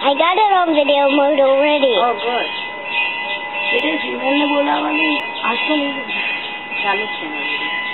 I got it on video mode already. Oh, good. It is. मैंने बोला वाली आज तो नहीं चालू चैनल